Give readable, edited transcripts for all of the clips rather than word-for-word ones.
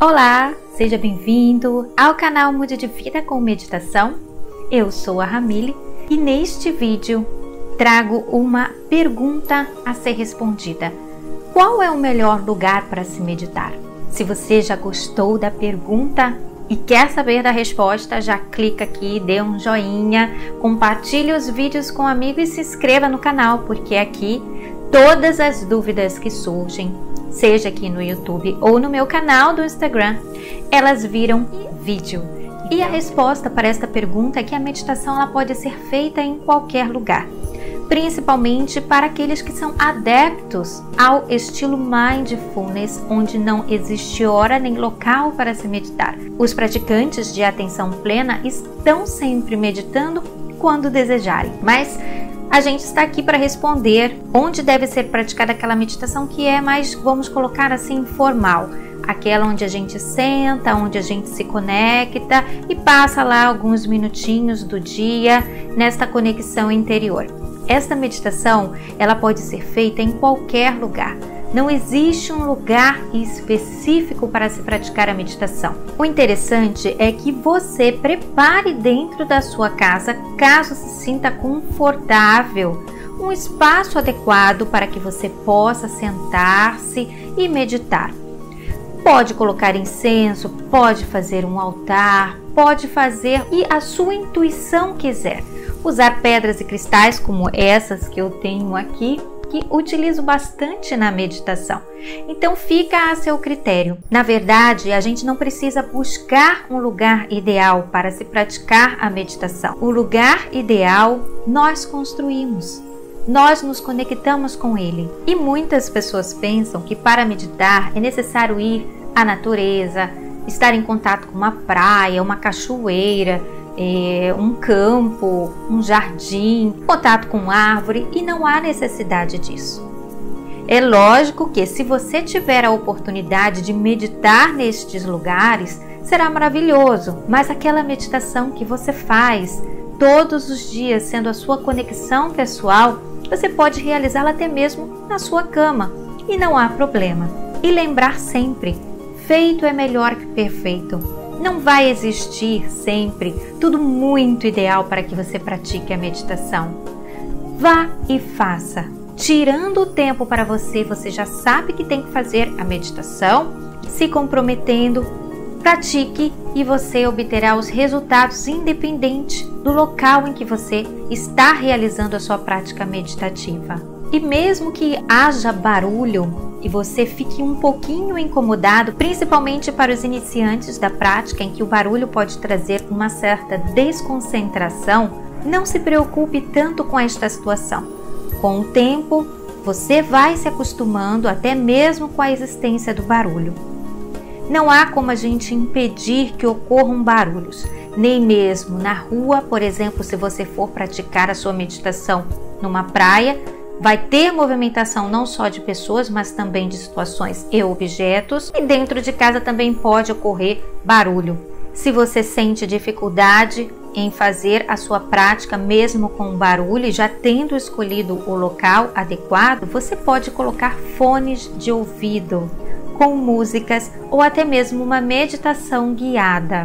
Olá, seja bem-vindo ao canal Mude de Vida com Meditação. Eu sou a Ramile e neste vídeo trago uma pergunta a ser respondida. Qual é o melhor lugar para se meditar? Se você já gostou da pergunta e quer saber da resposta, já clica aqui, dê um joinha, compartilhe os vídeos com um amigo e se inscreva no canal, porque aqui todas as dúvidas que surgem, seja aqui no YouTube ou no meu canal do Instagram, elas viram vídeo. E a resposta para esta pergunta é que a meditação ela pode ser feita em qualquer lugar, principalmente para aqueles que são adeptos ao estilo Mindfulness, onde não existe hora nem local para se meditar. Os praticantes de atenção plena estão sempre meditando quando desejarem, mas a gente está aqui para responder onde deve ser praticada aquela meditação que é mais, vamos colocar assim, formal. Aquela onde a gente senta, onde a gente se conecta e passa lá alguns minutinhos do dia nesta conexão interior. Esta meditação, ela pode ser feita em qualquer lugar. Não existe um lugar específico para se praticar a meditação. O interessante é que você prepare dentro da sua casa, caso se sinta confortável, um espaço adequado para que você possa sentar-se e meditar. Pode colocar incenso, pode fazer um altar, pode fazer e a sua intuição quiser. Usar pedras e cristais como essas que eu tenho aqui, que utilizo bastante na meditação. Então fica a seu critério. Na verdade, a gente não precisa buscar um lugar ideal para se praticar a meditação. O lugar ideal nós construímos. Nós nos conectamos com ele. E muitas pessoas pensam que para meditar é necessário ir à natureza, estar em contato com uma praia, uma cachoeira, um campo, um jardim, contato com árvore, e não há necessidade disso. É lógico que se você tiver a oportunidade de meditar nestes lugares, será maravilhoso, mas aquela meditação que você faz todos os dias, sendo a sua conexão pessoal, você pode realizá-la até mesmo na sua cama e não há problema. E lembrar sempre, feito é melhor que perfeito. Não vai existir sempre tudo muito ideal para que você pratique a meditação. Vá e faça. Tirando o tempo para você, você já sabe que tem que fazer a meditação, se comprometendo, pratique e você obterá os resultados independente do local em que você está realizando a sua prática meditativa. E mesmo que haja barulho e você fique um pouquinho incomodado, principalmente para os iniciantes da prática, em que o barulho pode trazer uma certa desconcentração, não se preocupe tanto com esta situação. Com o tempo, você vai se acostumando até mesmo com a existência do barulho. Não há como a gente impedir que ocorram barulhos, nem mesmo na rua. Por exemplo, se você for praticar a sua meditação numa praia, vai ter movimentação não só de pessoas, mas também de situações e objetos. E dentro de casa também pode ocorrer barulho. Se você sente dificuldade em fazer a sua prática mesmo com barulho e já tendo escolhido o local adequado, você pode colocar fones de ouvido com músicas ou até mesmo uma meditação guiada.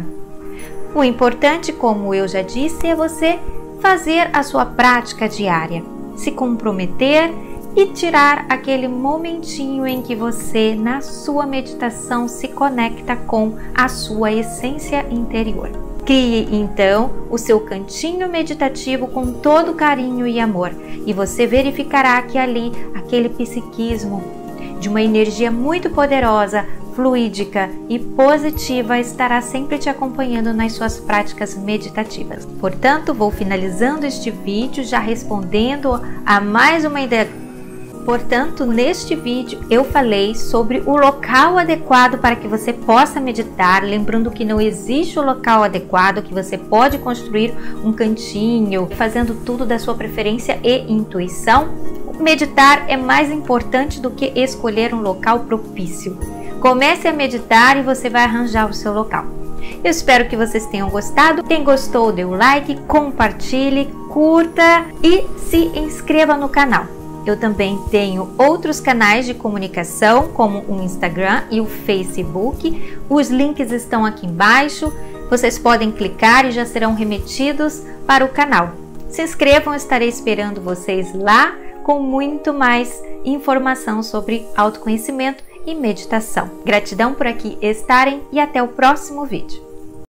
O importante, como eu já disse, é você fazer a sua prática diária, se comprometer e tirar aquele momentinho em que você, na sua meditação, se conecta com a sua essência interior. Crie, então, o seu cantinho meditativo com todo carinho e amor, e você verificará que ali, aquele psiquismo de uma energia muito poderosa, fluídica e positiva estará sempre te acompanhando nas suas práticas meditativas. Portanto, vou finalizando este vídeo já respondendo a mais uma ideia. Portanto, neste vídeo eu falei sobre o local adequado para que você possa meditar, lembrando que não existe o local adequado, que você pode construir um cantinho, fazendo tudo da sua preferência e intuição. Meditar é mais importante do que escolher um local propício. Comece a meditar e você vai arranjar o seu local. Eu espero que vocês tenham gostado. Quem gostou, dê o like, compartilhe, curta e se inscreva no canal. Eu também tenho outros canais de comunicação, como o Instagram e o Facebook. Os links estão aqui embaixo. Vocês podem clicar e já serão remetidos para o canal. Se inscrevam, estarei esperando vocês lá com muito mais informação sobre autoconhecimento e meditação. Gratidão por aqui estarem e até o próximo vídeo.